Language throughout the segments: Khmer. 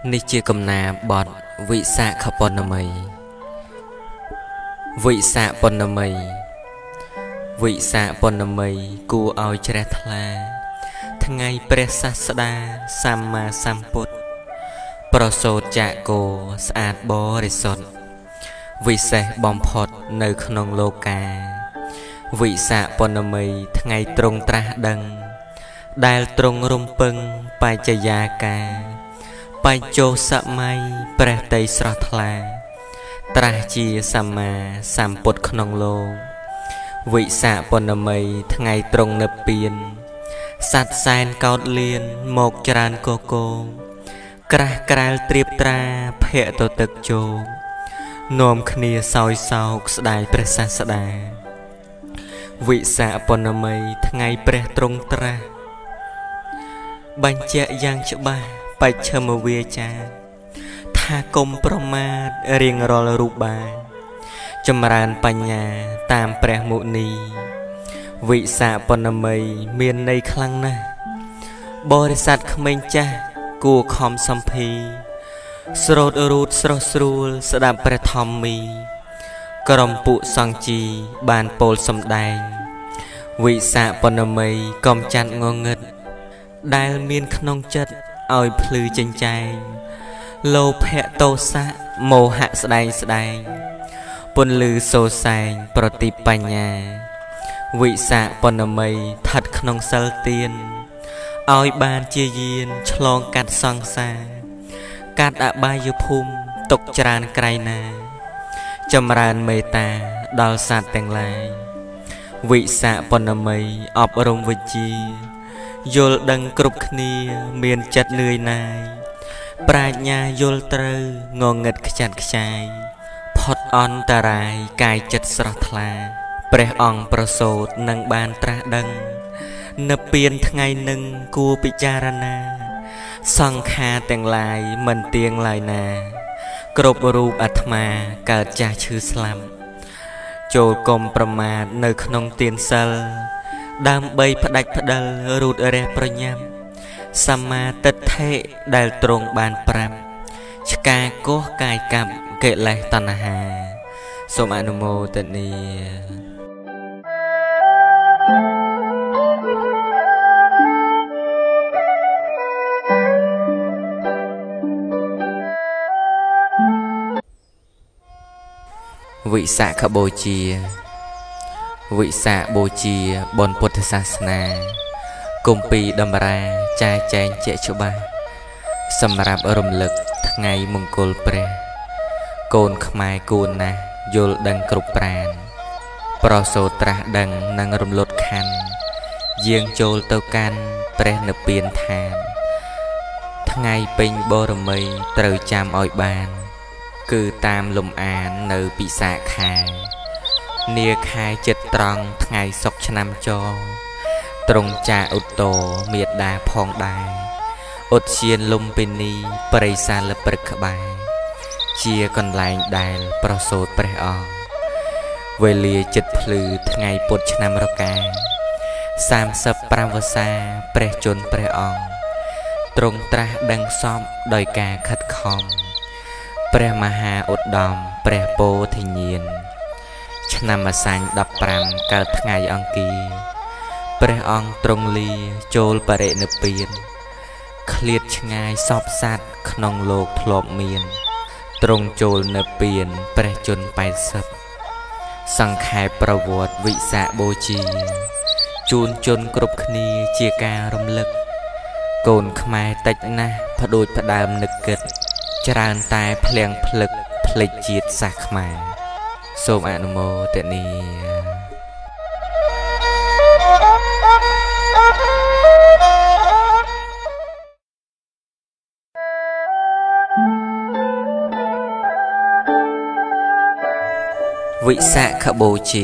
នេះជាកំណាបទវិសាខពនមីវិសាខពនមីវិសាខពនមីគួរឲ្យជ្រះថ្លាថ្ងៃព្រះសាស្តាសម្មាសម្ពុទ្ធប្រសូតចាកោស្អាតបរិសុទ្ធវិសេសបំផុតនៅក្នុងលោកាវិសាខពនមីថ្ងៃទ្រង់ត្រាស់ដឹងដែលទ្រង់រំពឹងបច្ចយាកាបញ្ចុសម័យព្រះតីស្រស់ថ្លាត្រាស់ជាសម្មាសម្ពុទ្ធក្នុងលោកវិសាខពនមីថ្ងៃទ្រង់និព្វានសត្វសែនកោតលៀនមកច្រើនកកោក្រាស់ក្រាលត្រៀបត្រាភ័ក្រទៅទឹកជោគនាំគ្នាសោយសោកស្ដាយព្រះសាស្តាវិសាខពនមីថ្ងៃព្រះទ្រង់ត្រាស់បញ្ជាក់យ៉ាងច្បាស់បច្ឆិមវាចាថាកុំប្រមាទរៀងរាល់រូបបានចម្រើនបញ្ញាតាមព្រះមុនីវិសាខពនមីមានន័យខ្លាំងណាស់បរិស័ទក្មេងចាស់គួរខំសំភីស្រោតរូតស្រស់ស្រួលស្ដាប់ព្រះធម្មីក្រុមពួកសង្ជីបានពោលសម្ដែងវិសាខពនមីកំចាត់ងងឹតដែលមានក្នុងចិត្តឲ្យភ្លឺចិញ្ចែងលោភៈទោសៈមោហៈស្ដែងពន្លឺសូសែងប្រតិបញ្ញាវិសាខពនមីស្ថិតក្នុងសិលទានឲ្យបានជាយានឆ្លងកាត់សង្សារកាត់អបាយភូមិទុកច្រើនក្រៃណាចម្រើនមេត្តាដល់សត្វទាំងឡាយវិសាខពនមីអប់រំវិជ្ជាយល់ដឹងគ្រប់គ្នាមានចិត្តនឿយណាយប្រាជ្ញាយល់ត្រូវងងឹតខ្ចាត់ខ្ចាយផុតអន្តរាយកាយចិត្តស្រស់ថ្លាព្រះអង្គប្រសូតនឹងបានត្រាស់ដឹងនិព្វានថ្ងៃនឹងគួរពិចារណាសង្ខារទាំងឡាយមិនទៀងឡើយណាគ្រប់រូបអាត្មាកើតចាស់ឈឺស្លាប់ចូលកុំប្រមាទនៅក្នុងទានសិលដើម្បីផ្ដាច់ផ្ដិលរូតរះប្រញាប់សម្មាទិដ្ឋិដែលទ្រង់បានប្រាប់ឆ្កាកោះកាយកម្មកិលេសតណ្ហាសូមអនុមោទនាវិសាខបូជាវិសាខបូជាបុណ្យពុទ្ធសាសនាគម្ពីរតម្រាចែកចែងជាក់ច្បាស់សម្រាប់រំលឹកថ្ងៃមង្គលព្រះកូនខ្មែរគួរណាស់យល់ដឹងគ្រប់ប្រាណប្រសូតត្រាស់ដឹងនឹងរំលត់ខណ្ឌយាងចូលទៅកាន់ព្រះនិព្វានឋានថ្ងៃពេញបរមីត្រូវចាំឲ្យបានគឺតាមលំអាននៅពិសាខានាខែចិត្តត្រង់ថ្ងៃសុក្រឆ្នាំចទ្រង់ចាឧត្តរមេដាផងដែរឧទ្យានលំពិនីប្រិសាលព្រឹកក្បែរជាកន្លែងដែលប្រសូតព្រះអង្គវេលាចិត្តភ្លឺថ្ងៃពុធឆ្នាំរកា35វស្សាព្រះជន្មព្រះអង្គទ្រង់ត្រាស់ដឹងសពដោយការខិតខំព្រះមហាឧត្តមព្រះពោធិញ្ញាណឆ្នាំអសាញ់15កើតថ្ងៃអង្គារព្រះអង្គទ្រង់លាចូលបរិនិព្វានឃ្លាតឆ្ងាយសពសត្វក្នុងលោកធ្លាប់មានទ្រង់ចូលនិព្វានព្រះជន្ម80សង្ខេបប្រវត្តិវិសាខបូជាជូនជនគ្រប់គ្នាជាការរំលឹកកូនខ្មែរតិចណាស់ផ្ដួចផ្ដើមនឹកគិតច្រើនតែភ្លៀងភ្លឹកភ្លេចជាតិសាសន៍ខ្មែរសូមអនុមោទនាវិសាខបូជា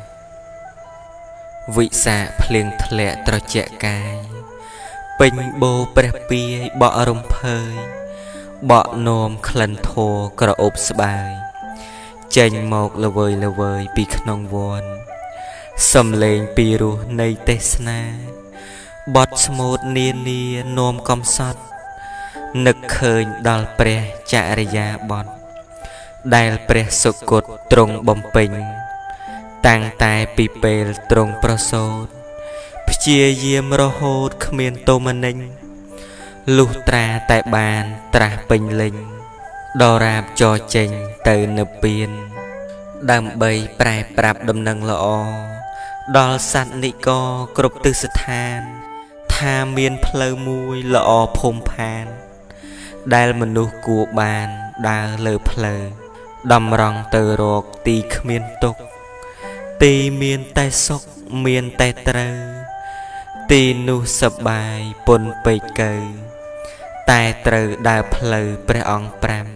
វិសាខភ្លៀងធ្លាក់ត្រជាក់កាយពេញបូរព្រះពាយបក់រំភើយបក់នោមក្លិនធัวក្រអូបស្បើយចេញមកល្វើយពីក្នុងវត្តសំលេងពីរោះនៃទេសនាបត់ស្មូតនានានោមកំសត់នឹកឃើញដល់ព្រះចរិយាបថដែលព្រះសុគតទ្រង់បំពេញតាំងតែពីពេលទ្រង់ប្រសូតព្យាយាមរហូតគ្មានទោមនិញលុះត្រាតែបានត្រាស់ពេញលេញដរាបចរចេញទៅនិព្វានដើម្បីប្រែប្រាប់ដំណឹងល្អដល់សត្វនិកគ្រប់ទិសស្ថានថាមានផ្លូវមួយល្អភូមិផានដែលមនុស្សគួរបានដើរលើផ្លូវតម្រង់ទៅរកទីគ្មានទុក្ខទីមានតែសុខមានតែត្រូវទីនោះសប្បាយពុនពេកកើតែត្រូវដើរផ្លូវព្រះអង្គ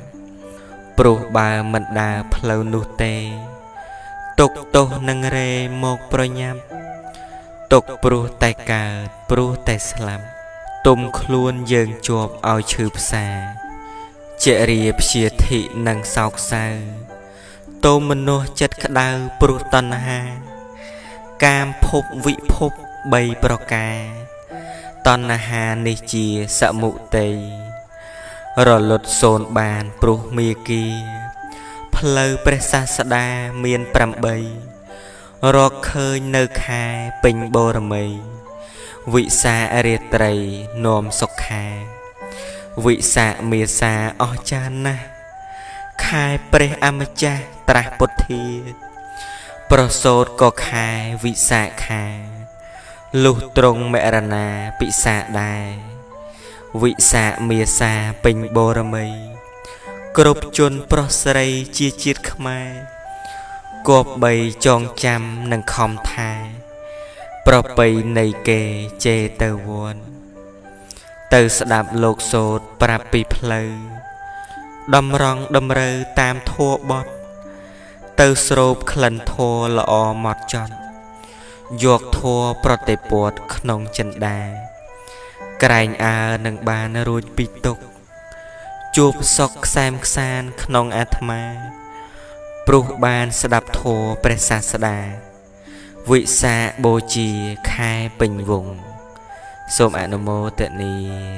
5ព្រោះបើមិនដើរផ្លូវនោះទេទុកទោសនឹងរេមកប្រញាប់ទុកព្រោះតែកើតព្រោះតែស្លាប់ទុំខ្លួនយើងជាប់ឲ្យឈឺផ្សាជារាព្យាធិនឹងសោកសៅតោមនុស្សចិត្តក្តៅព្រោះតណ្ហាកាមភពវិភព3ប្រការតណ្ហានេះជាសមុទ័យរលត់សូនបានព្រោះមេគាផ្លូវព្រះសាស្តាមាន8រកឃើញនៅខែពេញបរមីវិសារាត្រីនាំសុខាវិសាមេសាអស្ចារ្យណាស់ខែព្រះអម្ចាស់ត្រាស់ពុទ្ធាប្រសូតក៏ខែវិសាខាលុះត្រង់មរណាពិសាដែរវិសាមេសាពេញបរមីគ្រប់ជនប្រុសស្រីជាជាតិខ្មែរគប្បីចងចាំនឹងខំថាប្រពៃនៃគេជេទៅវ័នទៅស្ដាប់លោកសូត្រប្រាប់ពីផ្លូវតម្រង់តម្រូវតាមធัวបត់ទៅស្រូបក្លិនធัวល្អម៉ត់ចត់យកធัวប្រតិពតក្នុងចិន្តាក្រែងអើនឹងបានរួចពីទុក្ខជួបសុខខ្សែមខ្សានក្នុងអាត្មាព្រោះបានស្ដាប់ធម៌ព្រះសាស្តាវិសាបូជាខែពេញវង្សសូមអនុមោទនា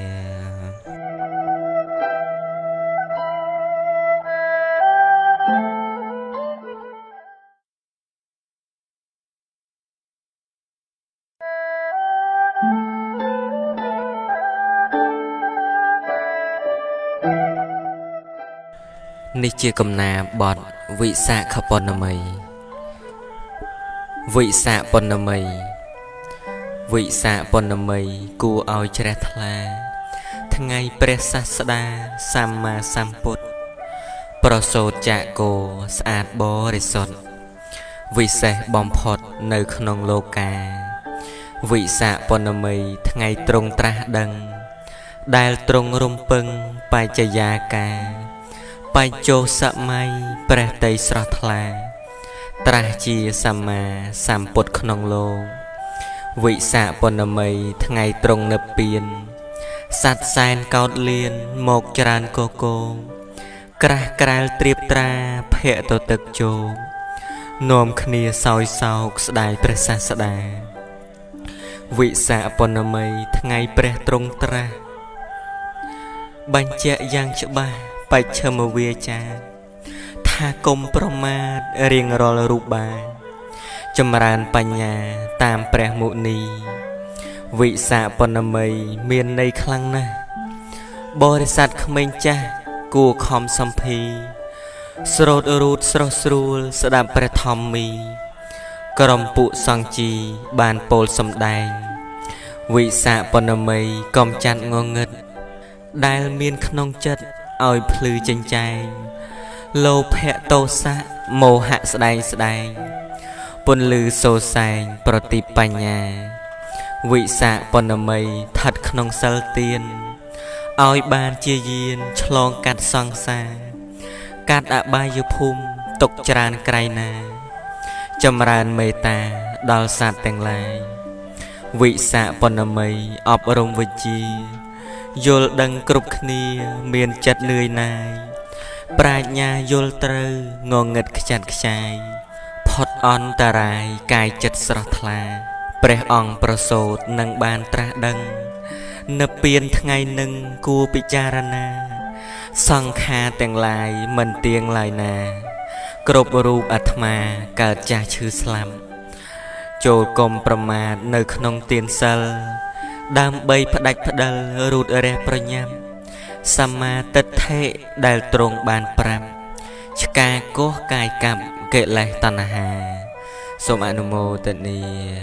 នេះជាកំណាបទវិសាខពនមីវិសាខពនមីវិសាខពនមីគួរឲ្យជ្រះថ្លាថ្ងៃព្រះសាស្តាសម្មាសម្ពុទ្ធប្រសូតចាកោស្អាតបរិសុទ្ធវិសេសបំផុតនៅក្នុងលោកាវិសាខពនមីថ្ងៃទ្រង់ត្រាស់ដឹងដែលទ្រង់រំពឹងបច្ចយាកាបញ្ចុសម័យព្រះតីស្រស់ថ្លាត្រាស់ជាសម្មាសម្ពុទ្ធក្នុងលោកវិសាខពនមីថ្ងៃទ្រង់និព្វានសត្វសែនកោតលៀនមកច្រើនកកោក្រាស់ក្រែលត្រៀបត្រាភ័ក្រទៅទឹកជោនាំគ្នាសោយសោកស្ដាយព្រះសាស្តាវិសាខពនមីថ្ងៃព្រះទ្រង់ត្រាស់បញ្ជាក់យ៉ាងច្បាស់បច្ឆិមវាចាថាកុំប្រមាទរៀងរាល់រូបបាលចម្រើនបញ្ញាតាមព្រះមុនីវិសាខពនមីមានន័យខ្លាំងណាស់បរិស័ទក្មេងចាស់គួរខំសំភីស្រោតរូតស្រស់ស្រួលស្ដាប់ព្រះធម្មីក្រុមពួកសង្ជីបានពោលសម្ដែងវិសាខពនមីកំចាត់ងងឹតដែលមានក្នុងចិត្តឲ្យភ្លឺចិញ្ចែងលោភៈទោសៈមោហៈស្ដែងស្ដែងពន្លឺសូសែងប្រតិបញ្ញាវិសាខពនមីស្ថិតក្នុងសិលទានឲ្យបានជាយានឆ្លងកាត់សង្សារកាត់អបាយភូមិទុកច្រើនក្រៃណាចម្រើនមេត្តាដល់សត្វទាំងឡាយវិសាខពនមីអប់រំវិជ្ជាយល់ដឹងគ្រប់គ្នាមានចិត្តនឿយណាយប្រាជ្ញាយល់ត្រូវងងឹតខ្ចាត់ខ្ចាយផុតអន្តរាយកាយចិត្តស្រស់ថ្លាព្រះអង្គប្រសូតនឹងបានត្រាស់ដឹងនៅពៀនថ្ងៃនឹងគួរពិចារណាសង្ខារទាំងឡាយមិនទៀងឡើយណាគ្រប់រូបអាត្មាកើតចាស់ឈឺស្លាប់ចូលកុំប្រមាទនៅក្នុងទានសិលដើម្បីផ្ដាច់ផ្ដិលរូតរះប្រញាប់សម្មាទិដ្ឋិដែលទ្រង់បានប្រាប់ឆ្កាកោះកាយកម្មកិលេសតណ្ហាសូមអនុមោទនា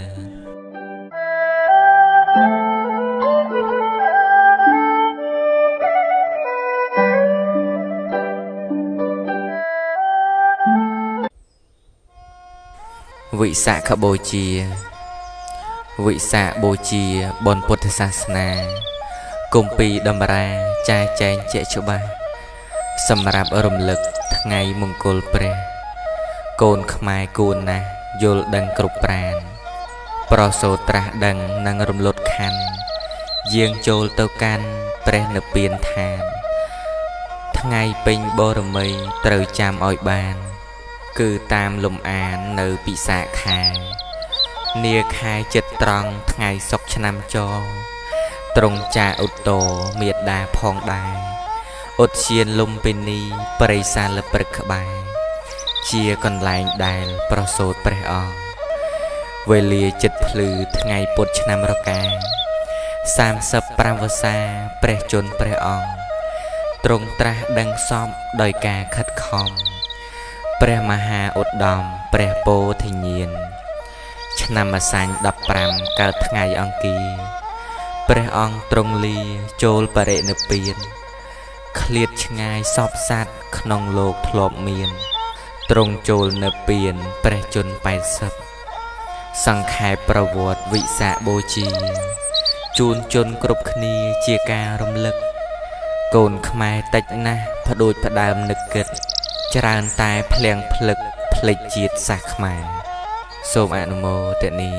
វិសាខបូជាវិសាខបូជាបុណ្យពុទ្ធសាសនាគម្ពីរតម្រាចែកចែងជាក់ច្បាស់សម្រាប់រំលឹកថ្ងៃមង្គលព្រះកូនខ្មែរគួរណាស់យល់ដឹងគ្រប់ប្រាណប្រសូតត្រាស់ដឹងនឹងរំលត់ខណ្ឌយាងចូលទៅកាន់ព្រះនិព្វានឋានថ្ងៃពេញបរមីត្រូវចាំឲ្យបានគឺតាមលំអាននៅពិសាខានាខែចិត្តត្រង់ថ្ងៃសុក្រឆ្នាំចទ្រង់ចាឧត្តរមេដាផងដែរឧទ្យានលំពិនីប្រិសាលព្រឹកក្បែរជាកន្លែងដែលប្រសូតព្រះអង្គវេលាចិត្តភ្លឺថ្ងៃពុធឆ្នាំរកា35វស្សាព្រះជន្មព្រះអង្គទ្រង់ត្រាស់ដឹងសពដោយការខិតខំព្រះមហាឧត្តមព្រះពោធិញ្ញាណឆ្នាំអសាញ់15កើតថ្ងៃអង្គារព្រះអង្គទ្រង់លាចូលបរិនិព្វានឃ្លាតឆ្ងាយសពសត្វក្នុងលោកធ្លាប់មានទ្រង់ចូលនិព្វានព្រះជន្ម80សង្ខេបប្រវត្តិវិសាខបូជាជូនជនគ្រប់គ្នាជាការរំលឹកកូនខ្មែរតិចណាស់ផ្ដួចផ្ដើមនឹកគិតច្រើនតែភ្លៀងភ្លឹកភ្លេចជាតិសាសខ្មែរសូមអនុមោទនា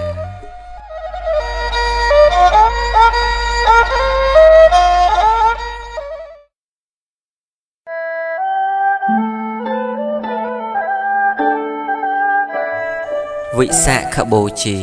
វិសាខបូជា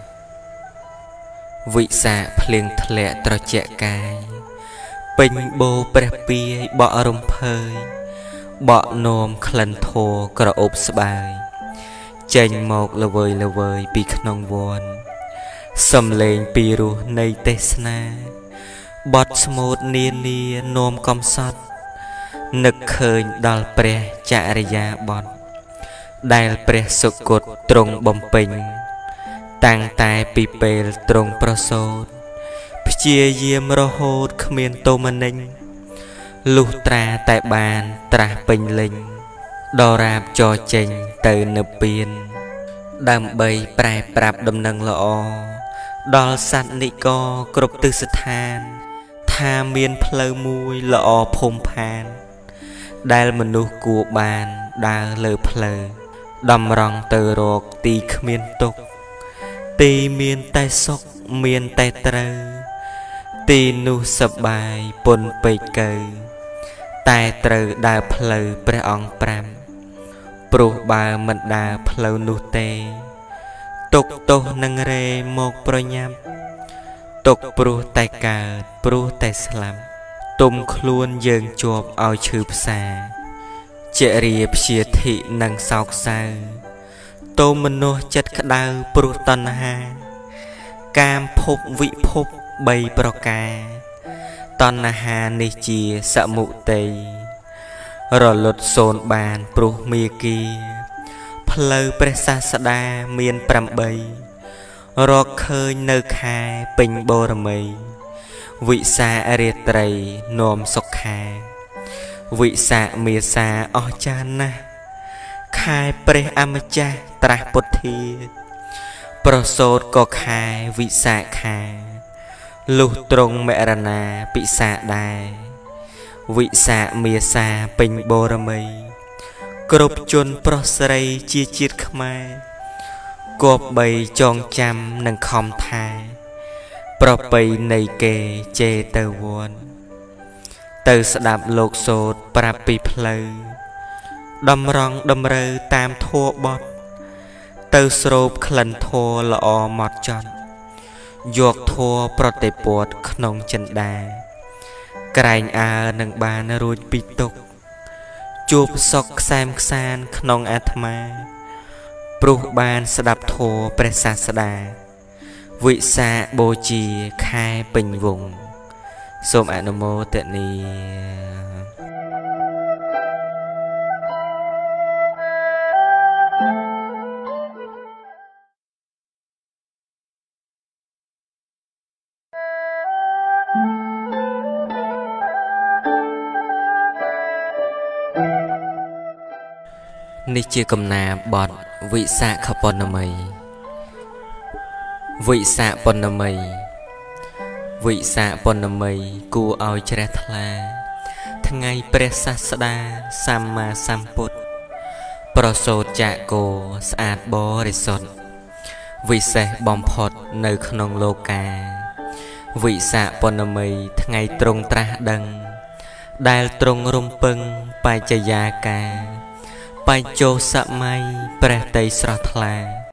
វិសាខភ្លៀងធ្លាក់ត្រជាក់កាយពេញបូរព្រះពាយបក់រំភើយបក់នោមក្លិនធัวក្រអូបស្បើយចេញមកល្វើយល្វើយពីក្នុងវត្តសំលេងពីរោះនៃទេសនាបត់ស្មូតនានានោមកំសត់នឹកឃើញដល់ព្រះចរិយាបថដែលព្រះសុគតទ្រង់បំពេញតាំងតែពីពេលទ្រង់ប្រសូតព្យាយាមរហូតគ្មានតមនិញលុះត្រាតែបានត្រាស់ពេញលេញដរាបចរចេញទៅនិព្វានដើម្បីប្រែប្រាប់ដំណឹងល្អដល់សត្វនិកគ្រប់ទិសស្ថានថាមានផ្លូវមួយល្អភូមិផានដែលមនុស្សគួរបានដើរលើផ្លូវតម្រង់ទៅរកទីគ្មានទុក្ខទីមានតែសុខមានតែត្រូវទីនោះសប្បាយពុនពេកកើតែត្រូវដើរផ្លូវព្រះអង្គ5ព្រោះបើមិនដើរផ្លូវនោះទេទុកទោសនឹងរេមកប្រញាប់ទុកព្រោះតែកើតព្រោះតែស្លាប់ទុំខ្លួនយើងជាប់ឲ្យឈឺផ្សាជារាព្យាធិនឹងសោកសៅតោមនុស្សចិត្តក្តៅព្រោះតណ្ហាកាមភពវិភព3ប្រការតណ្ហានេះជាសមុទ័យរលត់សូនបានព្រោះមេគីផ្លូវព្រះសាស្តាមាន8រកឃើញនៅខែពេញបរមីវិសាខរាត្រីនាំសុខាវិសាខមេសាអស្ចារ្យណាស់ខែព្រះអម្ចាស់ត្រាស់ពុទ្ធាប្រសូតក៏ខែវិសាខាលុះទ្រង់មរណាពិសាដែរវិសាខមេសាពេញបរមីគ្រប់ជនប្រុសស្រីជាជាតិខ្មែរគប្បីចងចាំនឹងខំថាប្រពៃនៃគេជេទៅវត្តទៅស្ដាប់លោកសូត្រប្រាប់ពីផ្លូវតម្រង់តម្រូវតាមធัวបត់ទៅស្រូបក្លិនធัวល្អម៉ត់ចត់យកធัวប្រតិពតក្នុងចិន្តាក្រែងអើនឹងបានរួចពីទុកជួបសុខខ្សែមខ្សានក្នុងអាត្មាព្រោះបានស្ដាប់ធម៌ព្រះសាស្តាវិសាបូជាខែពេញវង្សសូមអនុមោទនានេះជាកំណាព្យបទវិសាខបុណ្ណមីវិសាខបុណ្ណមីវិសាខបុណ្ណមីគួរឲ្យជ្រះថ្លាថ្ងៃព្រះសាស្តាសម្មាសម្ពុទ្ធប្រសូតចាកោស្អាតបរិសុទ្ធវិសេសបំផុតនៅក្នុងលោកាវិសាខបុណ្ណមីថ្ងៃទ្រង់ត្រាស់ដឹងដែលទ្រង់រំពឹងបច្ចយាកាបញ្ចោសម័យព្រះតីស្រស់ថ្លា